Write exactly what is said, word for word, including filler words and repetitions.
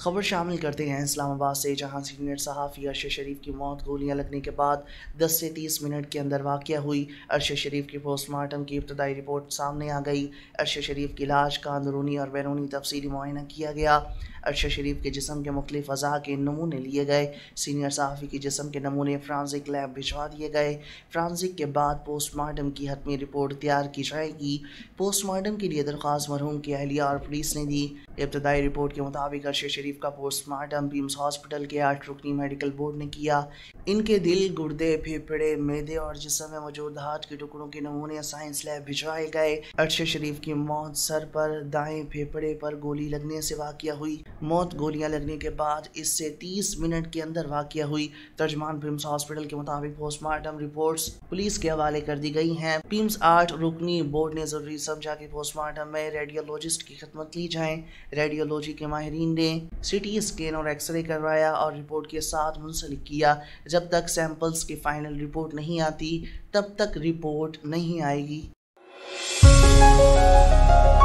खबर शामिल करते हैं इस्लामाबाद से, जहां सीनियर सहाफ़ी अरशद शरीफ की मौत गोलियां लगने के बाद दस से तीस मिनट के अंदर वाक़या हुई। अरशद शरीफ की पोस्टमार्टम की इब्तदाई रिपोर्ट सामने आ गई। अरशद शरीफ की लाश का अंदरूनी और बैरूनी तफसीली मुआयना किया गया। अरशद शरीफ के जिस्म के मुख्तलिफ अज़ा के नमूने लिए गए। सीनियर सहाफ़ी के जिस्म के नमूने फ्रांसिक लैब भिजवा दिए गए। फ्रांसिक के बाद पोस्टमार्टम की हतमी रिपोर्ट तैयार की जाएगी। पोस्टमार्टम के लिए दरख्वास्त मरहूम की अहलिया और पुलिस ने दी। इब्तदाई रिपोर्ट के मुताबिक अरशद शरीफ का पोस्टमार्टम पीम्स हॉस्पिटल के आठ रुकनी मेडिकल बोर्ड ने किया। इनके दिल, गुर्दे, फेफड़े, मैदे और जिस्म में मौजूद हाथ के टुकड़ों के नमूने साइंस लैब भिजवाए गए। अरशद शरीफ की मौत सर पर दाएं फेफड़े पर गोली लगने से वाक़या हुई। मौत गोलियां लगने के बाद इससे तीस मिनट के अंदर वाक़या हुई। तर्जमान पीम्स हॉस्पिटल के मुताबिक पोस्टमार्टम रिपोर्ट्स पुलिस के हवाले कर दी गई हैं। पीम्स आठ रुकनी बोर्ड ने जरूरी समझा कि पोस्टमार्टम में रेडियोलॉजिस्ट की खिदमत ली जाए। रेडियोलॉजी के माहिरीन ने सिटी स्कैन और एक्सरे करवाया और रिपोर्ट के साथ मुंसलिक किया। जब तक सैंपल्स की फाइनल रिपोर्ट नहीं आती तब तक रिपोर्ट नहीं आएगी।